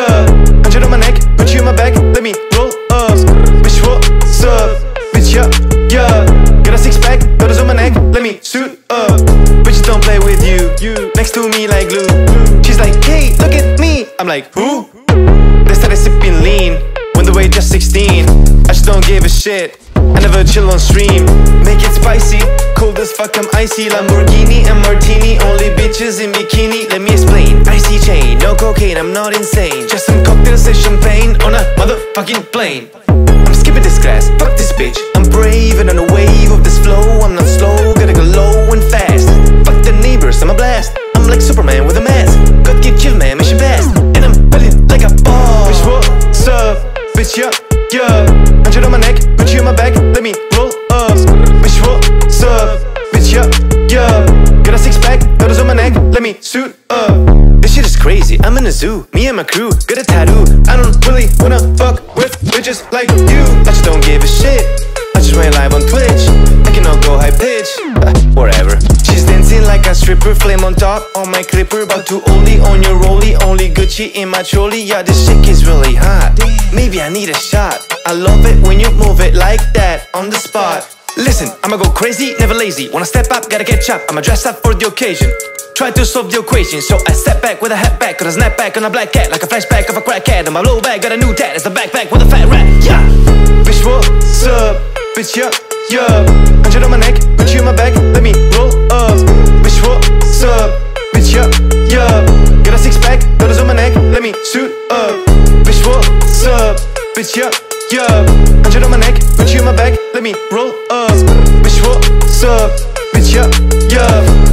yeah. 100 on my neck, put you in my bag, let me roll up. Bitch, what's up? Bitch, yeah, yeah. Got a six pack, dollars on my neck, let me suit up. Bitches don't play with you, next to me like glue. She's like, hey, look at me. I'm like, who? They started sipping lean when the weight just 16. I just don't give a shit, I never chill on stream. Make it spicy, cold as fuck, I'm icy. Lamborghini and martini, only bitches in bikini. Let me explain, icy chain, no cocaine, I'm not insane. Just some cocktails and champagne on a motherfucking plane. I'm skipping this class, fuck this bitch. I'm brave and on a wave of this flow. I'm not slow, gotta go low and fast. Fuck the neighbors, I'm a blast. I'm like Superman with a mask. God get killed, man, mission best. And I'm feeling like a boss. Bitch, what's up? Bitch, yeah, yeah. 100 on my neck, put you in my bag, let me roll up. Bitch, what's up? Bitch, yeah, yeah. Got a six pack, dollars on my neck, let me suit up. This shit is crazy, I'm in a zoo, me and my crew, got a tattoo. I don't really wanna fuck with bitches like you. I just don't give a shit, I just went live on Twitch. I cannot go high pitch, whatever. She's dancing like a stripper, flame on top on my clipper. About to only on your rollie, only Gucci in my trolley. Yeah, this shit is really hot, maybe I need a shot. I love it when you move it like that on the spot. Listen, I'ma go crazy, never lazy. Wanna step up, gotta catch up, I'ma dress up for the occasion. Try to solve the equation, so I step back with a hat back. Got a snap back on a black cat, like a flashback of a crack cat. And my low back got a new tat, it's a backpack with a fat rat, yeah. Bitch, what's up? Bitch, yeah, yeah. 100 on my neck, put you in my bag, let me roll up. Bitch, what's up? Bitch, yeah, yeah. Got a six pack, dollars on my neck, let me suit up. Bitch, what's up? Bitch, yeah, yeah. 100 on my neck, put you in my bag, let me roll up. Bitch, what's up? Bitch, yeah, yeah.